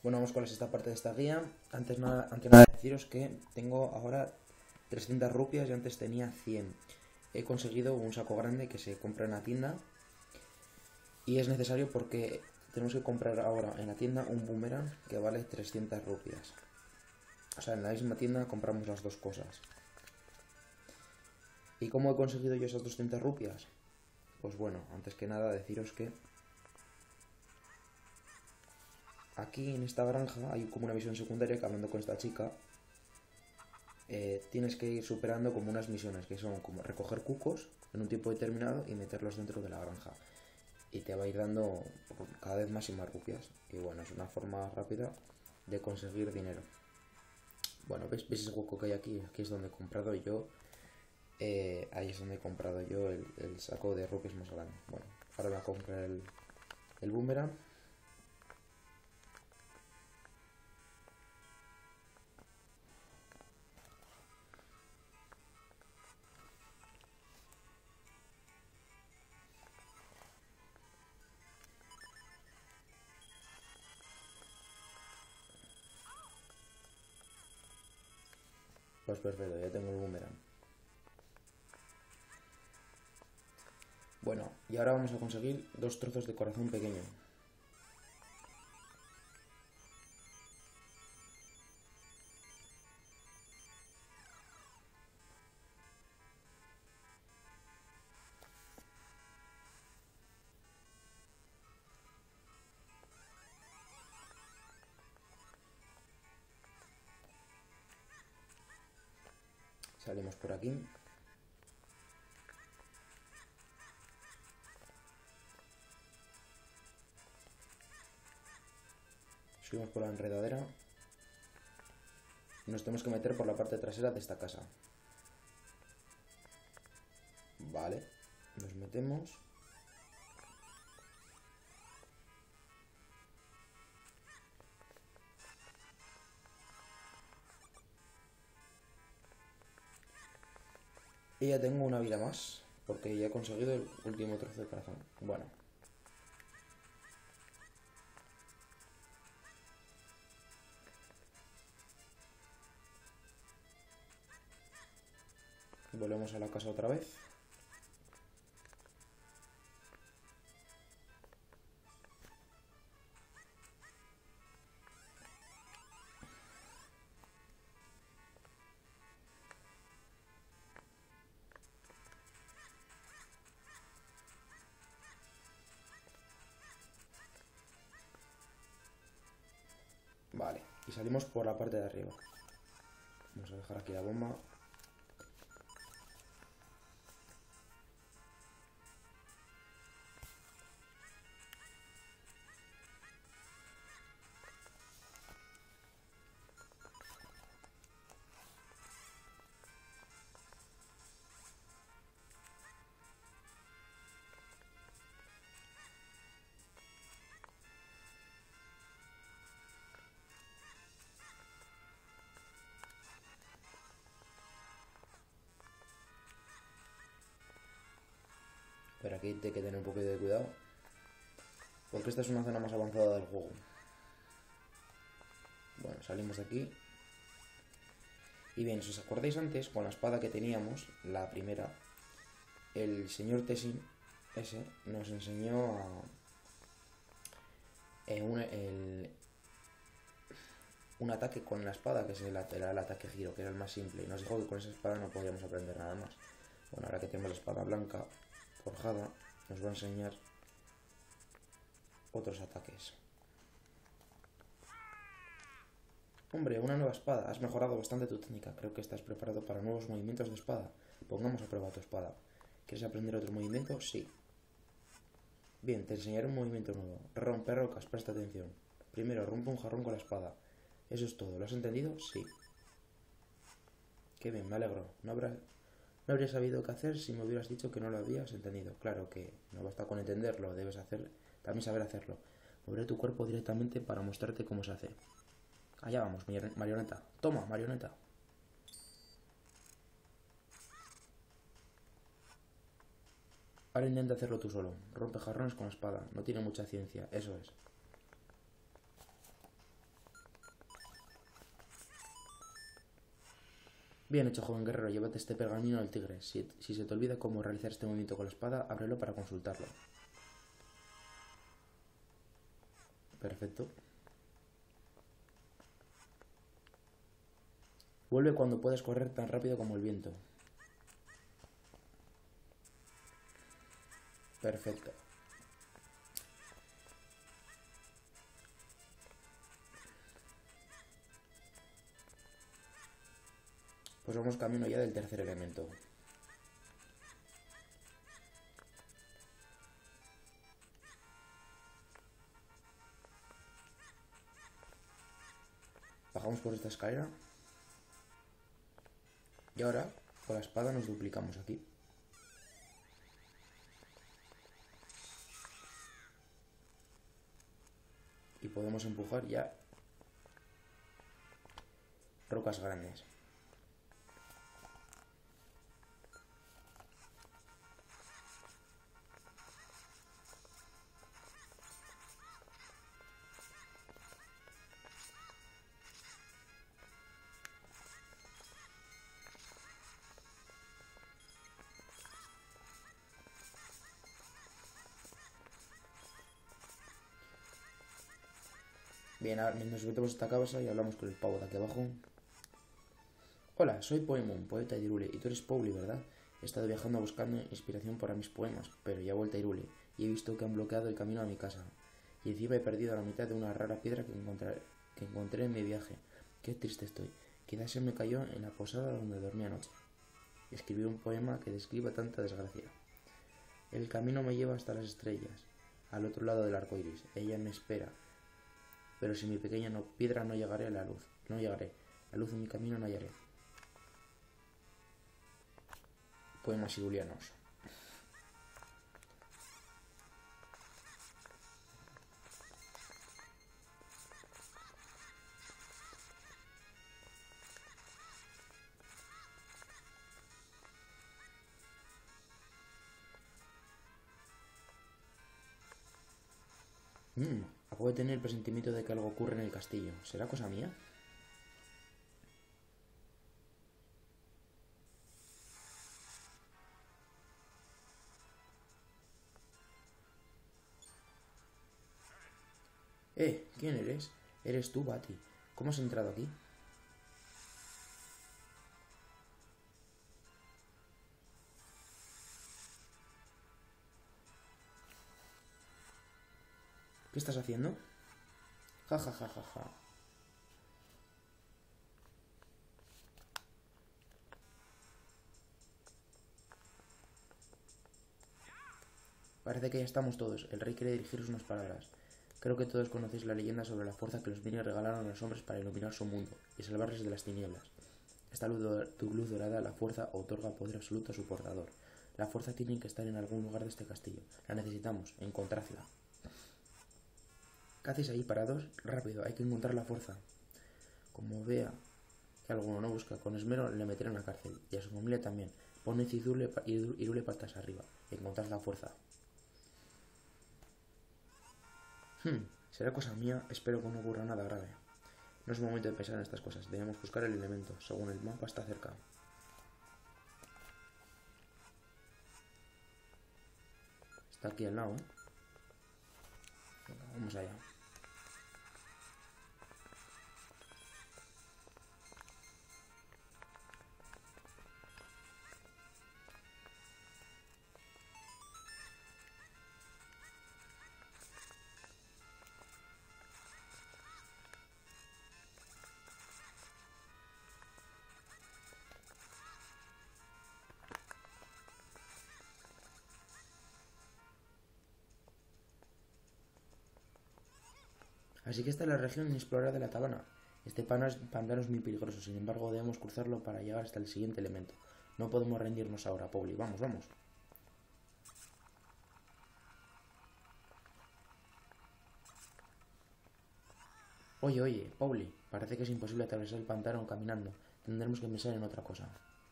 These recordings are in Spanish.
Bueno, vamos con la sexta parte de esta guía. Antes nada deciros que tengo ahora 300 rupias y antes tenía 100. He conseguido un saco grande que se compra en la tienda y es necesario porque tenemos que comprar ahora en la tienda un boomerang que vale 300 rupias. O sea, en la misma tienda compramos las dos cosas. ¿Y cómo he conseguido yo esas 200 rupias? Pues bueno, antes que nada deciros que aquí en esta granja hay como una misión secundaria que, hablando con esta chica, tienes que ir superando como unas misiones que son como recoger cucos en un tiempo determinado y meterlos dentro de la granja. Y te va a ir dando cada vez más y más rupias. Y bueno, es una forma rápida de conseguir dinero. Bueno, ¿ves ese hueco que hay aquí? Aquí es donde he comprado yo. Ahí es donde he comprado yo el saco de rupias más grande. Bueno, ahora voy a comprar el boomerang. Pues perfecto, ya tengo el boomerang. Bueno, y ahora vamos a conseguir 2 trozos de corazón pequeño. Salimos por aquí. Subimos por la enredadera. Y nos tenemos que meter por la parte trasera de esta casa. Vale. Nos metemos. Y ya tengo una vida más. Porque ya he conseguido el último trozo de corazón. Bueno. Volvemos a la casa otra vez. Vale. Y salimos por la parte de arriba. Vamos a dejar aquí la bomba. Pero aquí hay que tener un poquito de cuidado. Porque esta es una zona más avanzada del juego. Bueno, salimos de aquí. Y bien, si os acordáis antes, con la espada que teníamos, la primera, el señor Tessin, ese, nos enseñó un ataque con la espada, que es era el ataque giro, que era el más simple. Y nos dijo que con esa espada no podíamos aprender nada más. Bueno, ahora que tenemos la espada blanca forjada, nos va a enseñar otros ataques. Hombre, una nueva espada. Has mejorado bastante tu técnica. Creo que estás preparado para nuevos movimientos de espada. Pongamos a prueba tu espada. ¿Quieres aprender otro movimiento? Sí. Bien, te enseñaré un movimiento nuevo. Romper rocas, presta atención. Primero, rompe un jarrón con la espada. Eso es todo. ¿Lo has entendido? Sí. Qué bien, me alegro. No habría sabido qué hacer si me hubieras dicho que no lo habías entendido. Claro que no basta con entenderlo, debes también saber hacerlo. Moveré tu cuerpo directamente para mostrarte cómo se hace. Allá vamos, marioneta. Toma, marioneta. Ahora intenta hacerlo tú solo. Rompe jarrones con la espada. No tiene mucha ciencia, eso es. Bien hecho, joven guerrero, llévate este pergamino del tigre. Si se te olvida cómo realizar este movimiento con la espada, ábrelo para consultarlo. Perfecto. Vuelve cuando puedas correr tan rápido como el viento. Perfecto. Pues vamos camino ya del tercer elemento. Bajamos por esta escalera. Y ahora, con la espada nos duplicamos aquí. Y podemos empujar ya rocas grandes. Bien, ahora nos metemos esta cabeza y hablamos con el pavo de aquí abajo. Hola, soy Poemon, poeta de Hyrule, y tú eres Pauli, ¿verdad? He estado viajando buscando inspiración para mis poemas, pero ya he vuelto a Hyrule, y he visto que han bloqueado el camino a mi casa. Y encima he perdido la mitad de una rara piedra que encontré en mi viaje. Qué triste estoy. Quizás se me cayó en la posada donde dormí anoche. Escribí un poema que describa tanta desgracia. El camino me lleva hasta las estrellas, al otro lado del arco iris. Ella me espera. Pero sin mi pequeña piedra no llegaré a la luz. No llegaré. La luz en mi camino no hallaré. Poemas hirulianos. Acabo de tener el presentimiento de que algo ocurre en el castillo. ¿Será cosa mía? ¿Quién eres? Eres tú, Bati. ¿Cómo has entrado aquí? ¿Qué estás haciendo? Ja, ja, ja, ja, ja. Parece que ya estamos todos. El rey quiere dirigiros unas palabras. Creo que todos conocéis la leyenda sobre la fuerza que los Minions regalaron a los hombres para iluminar su mundo y salvarles de las tinieblas. Esta luz dorada, la fuerza, otorga poder absoluto a su portador. La fuerza tiene que estar en algún lugar de este castillo. La necesitamos. Encontradla. ¿Qué hacéis ahí parados? Rápido, hay que encontrar la fuerza. Como vea que alguno no busca con esmero, le meteré en la cárcel. Y a su familia también. Poned Hyrule patas arriba. Encontrad la fuerza. Será cosa mía, espero que no ocurra nada grave. No es momento de pensar en estas cosas, debemos buscar el elemento, según el mapa está cerca. Está aquí al lado, ¿eh? Venga, vamos allá. Así que esta es la región inexplorada de la Tabana. Este pantano es muy peligroso, sin embargo debemos cruzarlo para llegar hasta el siguiente elemento. No podemos rendirnos ahora, Pauli. Vamos, vamos. Oye, Pauli, parece que es imposible atravesar el pantano caminando. Tendremos que pensar en otra cosa.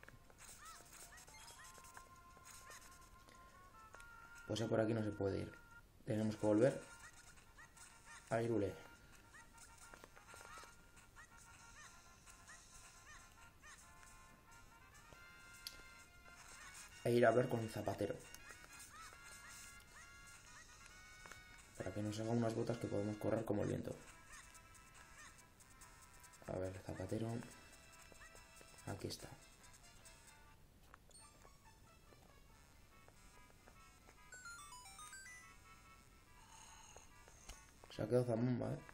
Pues por aquí no se puede ir. Tenemos que volver a Hyrule. e ir a hablar con el zapatero. Para que nos haga unas botas que podemos correr como el viento. A ver, el zapatero. Aquí está. Se ha quedado Zamumba, ¿eh?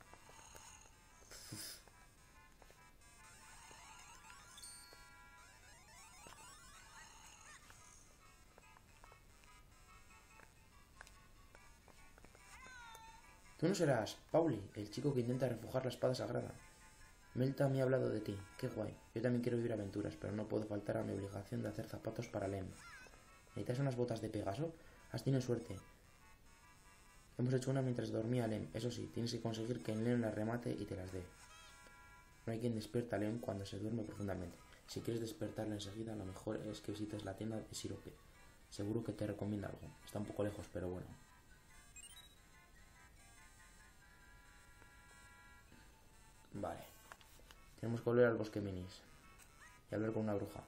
Tú no serás Pauli, el chico que intenta refugiar la espada sagrada. Melta me ha hablado de ti. Qué guay. Yo también quiero vivir aventuras, pero no puedo faltar a mi obligación de hacer zapatos para Lem. ¿Necesitas unas botas de Pegaso? Has tenido suerte. Hemos hecho una mientras dormía Lem. Eso sí, tienes que conseguir que Lem las remate y te las dé. No hay quien despierta a Lem cuando se duerme profundamente. Si quieres despertarla enseguida, lo mejor es que visites la tienda de Sirope. Seguro que te recomienda algo. Está un poco lejos, pero bueno. Vale. Tenemos que volver al bosque minis y hablar con una bruja.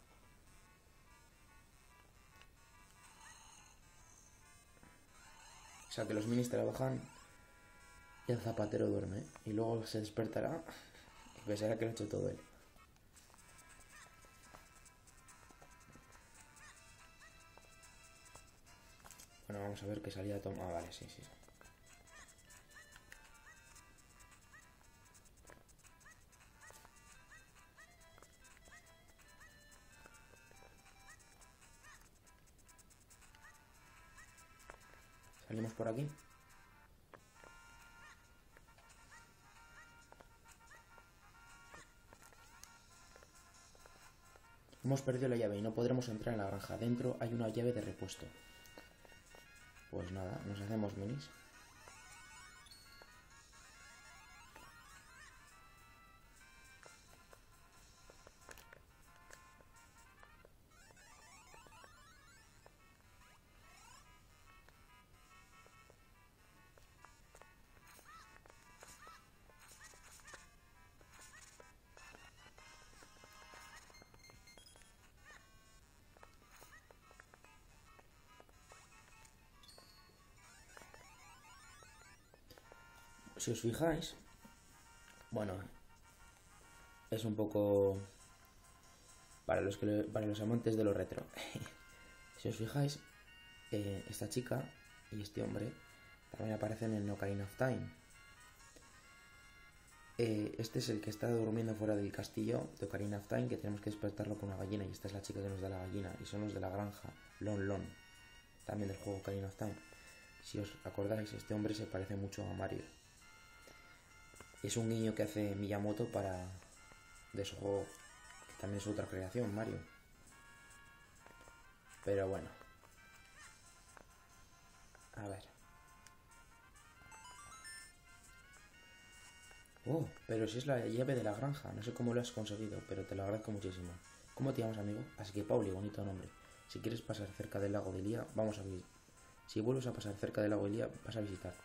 O sea que los minis trabajan y el zapatero duerme. Y luego se despertará y pensará que lo ha hecho todo él. Bueno, vamos a ver qué salida toma. Ah, vale, sí. Salimos por aquí. Hemos perdido la llave y no podremos entrar en la granja. Dentro hay una llave de repuesto. Pues nada, nos hacemos minis. Si os fijáis, bueno, es un poco para los amantes de lo retro. Si os fijáis, esta chica y este hombre también aparecen en Ocarina of Time. Este es el que está durmiendo fuera del castillo de Ocarina of Time, que tenemos que despertarlo con una gallina, y esta es la chica que nos da la gallina, y son los de la granja, Lon Lon, también del juego Ocarina of Time. Si os acordáis, este hombre se parece mucho a Mario. Es un guiño que hace Miyamoto de su juego, que también es otra creación, Mario. Pero bueno. A ver. Oh, pero si es la llave de la granja. No sé cómo lo has conseguido, pero te lo agradezco muchísimo. ¿Cómo te llamas, amigo? Así que Pauli, bonito nombre. Si quieres pasar cerca del lago de Lía, vamos a visitar. Si vuelves a pasar cerca del lago de Lía, vas a visitarnos.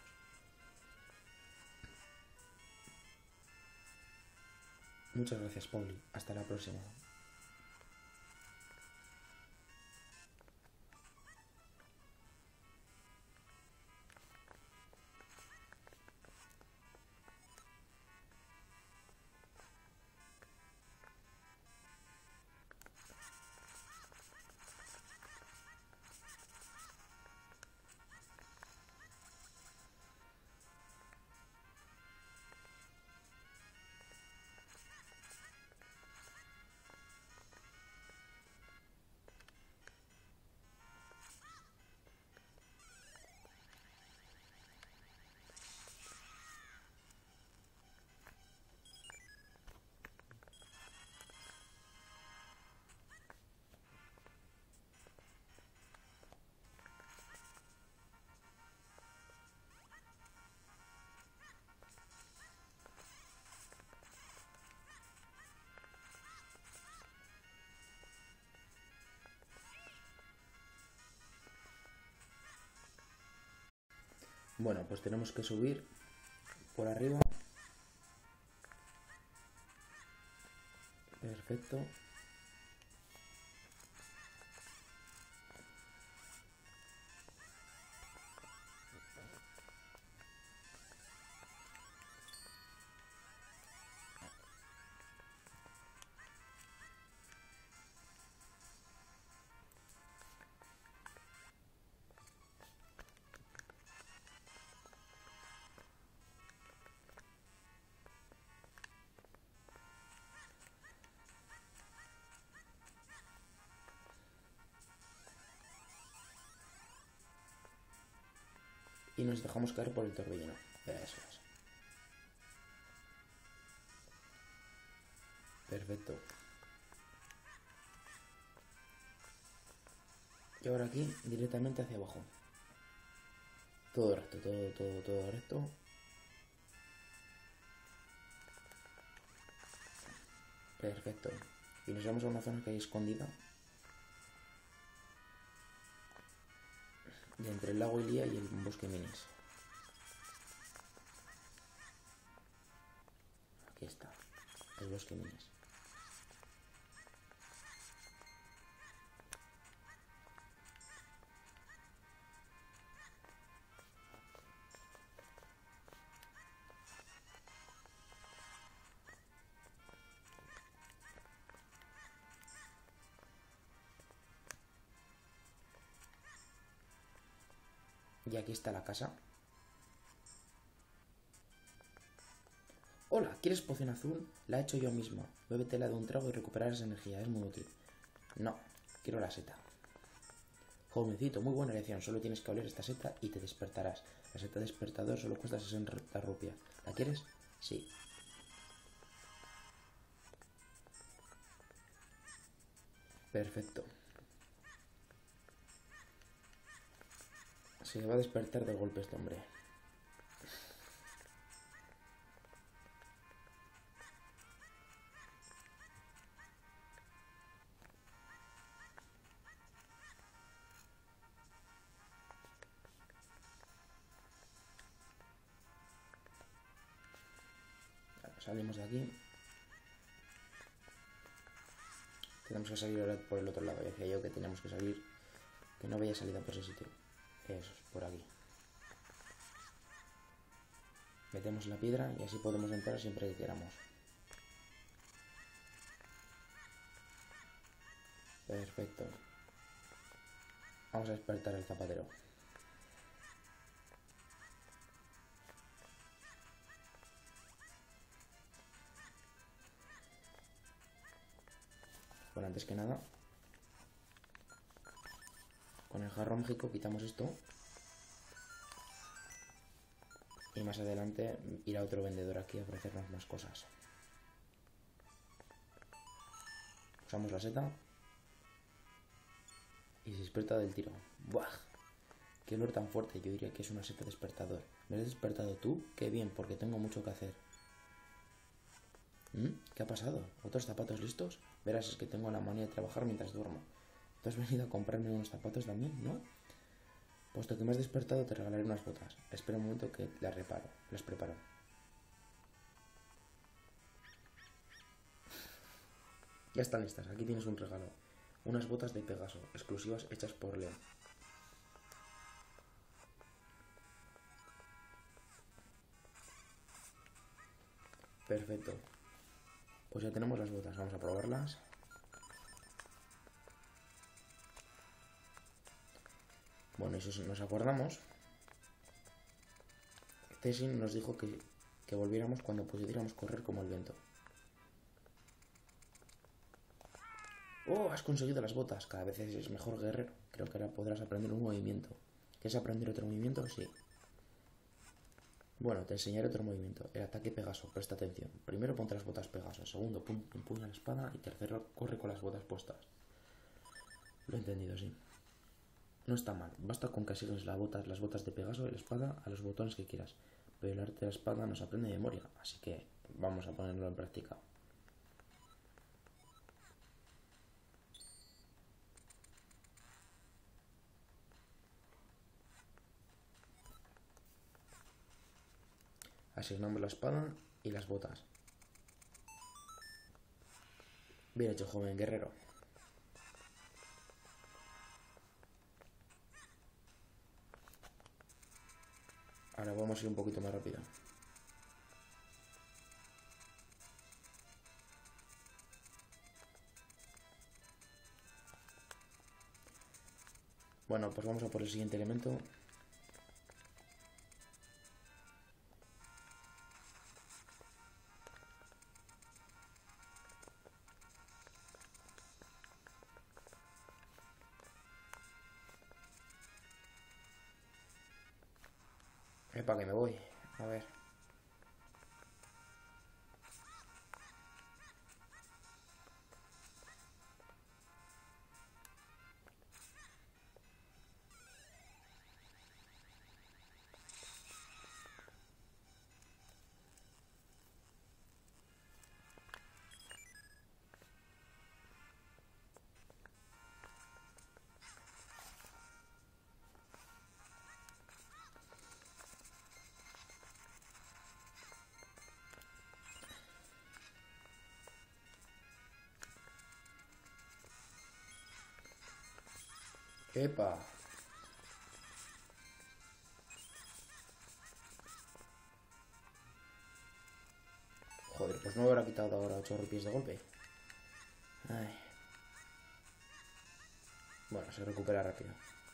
Muchas gracias, Pauli. Hasta la próxima. Bueno, pues tenemos que subir por arriba. Perfecto. nos dejamos caer por el torbellino. Eso es. Perfecto. Y ahora aquí, directamente hacia abajo. Todo recto, todo recto. Perfecto. Y nos vamos a una zona que hay escondida. Y entre el lago Ilia y el bosque Minis. Aquí está. El bosque Minis. Y aquí está la casa. Hola, ¿quieres poción azul? La he hecho yo misma. Bébetela de un trago y recuperarás energía. Es muy útil. No, quiero la seta. Jovencito, muy buena elección. Solo tienes que oler esta seta y te despertarás. La seta despertador solo cuesta 60 rupias. ¿La quieres? Sí. Perfecto. Se va a despertar de golpe este hombre. Vale, salimos de aquí. Tenemos que salir ahora por el otro lado. Decía yo que teníamos que salir. Que no había salida por ese sitio. Eso es, por aquí. Metemos la piedra y así podemos entrar siempre que queramos. Perfecto. Vamos a despertar al zapatero. Bueno, antes que nada, con el jarro mágico quitamos esto. Y más adelante irá otro vendedor aquí a ofrecernos más cosas. Usamos la seta. Y se despierta del tiro. ¡Buah! ¡Qué olor tan fuerte! Yo diría que es una seta despertador. ¿Me has despertado tú? ¡Qué bien! Porque tengo mucho que hacer. ¿Qué ha pasado? ¿Otros zapatos listos? Verás, es que tengo la manía de trabajar mientras duermo. ¿Tú has venido a comprarme unos zapatos también, no? Puesto que me has despertado te regalaré unas botas. Espera un momento que las preparo. Ya están listas, aquí tienes un regalo. Unas botas de Pegaso, exclusivas hechas por León. Perfecto. Pues ya tenemos las botas, vamos a probarlas. Bueno, eso nos acordamos. Tessin nos dijo que volviéramos cuando pudiéramos correr como el viento. ¡Oh! Has conseguido las botas. Cada vez es mejor guerrero. Creo que ahora podrás aprender un movimiento. ¿Quieres aprender otro movimiento? Sí. Bueno, te enseñaré otro movimiento. El ataque Pegaso. Presta atención. Primero ponte las botas Pegaso. Segundo, empuña la espada. Y tercero, corre con las botas puestas. Lo he entendido, sí. No está mal. Basta con que asigues las botas de Pegaso y la espada a los botones que quieras. Pero el arte de la espada no se aprende de memoria. Así que vamos a ponerlo en práctica. Asignamos la espada y las botas. Bien hecho, joven guerrero. Ahora vamos a ir un poquito más rápido. Bueno, pues vamos a por el siguiente elemento. para qué me voy. A ver. ¡Epa! Joder, pues no me habrá quitado ahora 8 rupias de golpe. Ay. Bueno, se recupera rápido.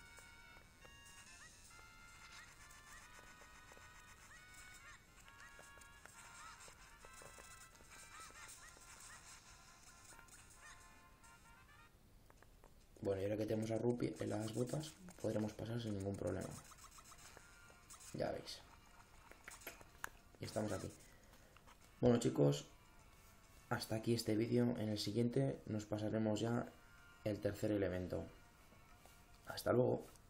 Bueno, y ahora que tenemos a Rupi en las botas, podremos pasar sin ningún problema. Ya veis. Y estamos aquí. Bueno, chicos, hasta aquí este vídeo. En el siguiente nos pasaremos ya el tercer elemento. Hasta luego.